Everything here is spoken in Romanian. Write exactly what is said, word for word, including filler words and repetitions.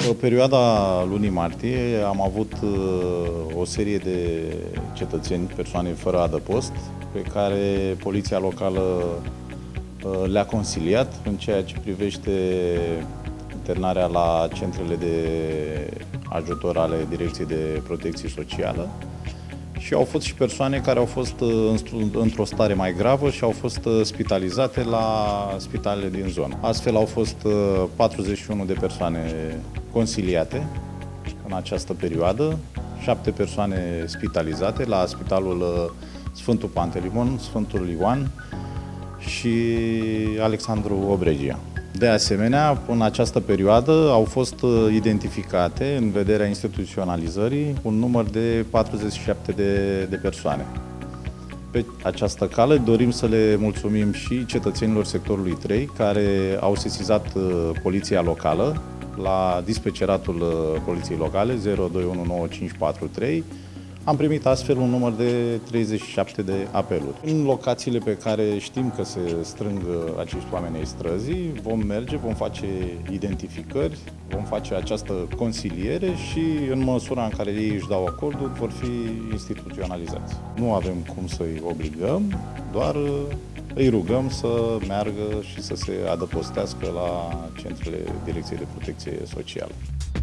În perioada lunii martie am avut o serie de cetățeni, persoane fără adăpost, pe care poliția locală le-a consiliat în ceea ce privește internarea la centrele de ajutor ale Direcției de Protecție Socială și au fost și persoane care au fost într-o stare mai gravă și au fost spitalizate la spitalele din zonă. Astfel au fost patruzeci și unu de persoane consiliate în această perioadă, șapte persoane spitalizate la Spitalul Sfântul Pantelimon, Sfântul Ioan și Alexandru Obregia. De asemenea, în această perioadă au fost identificate, în vederea instituționalizării, un număr de patruzeci și șapte de, de persoane. Pe această cale dorim să le mulțumim și cetățenilor sectorului trei, care au sesizat poliția locală la dispeceratul poliției locale zero doi unu nouă cinci patru trei. Am primit astfel un număr de treizeci și șapte de apeluri. În locațiile pe care știm că se strâng acești oameni ai străzii, vom merge, vom face identificări, vom face această consiliere și în măsura în care ei își dau acordul, vor fi instituționalizați. Nu avem cum să-i obligăm, doar îi rugăm să meargă și să se adăpostească la centrele Direcției de Protecție Socială.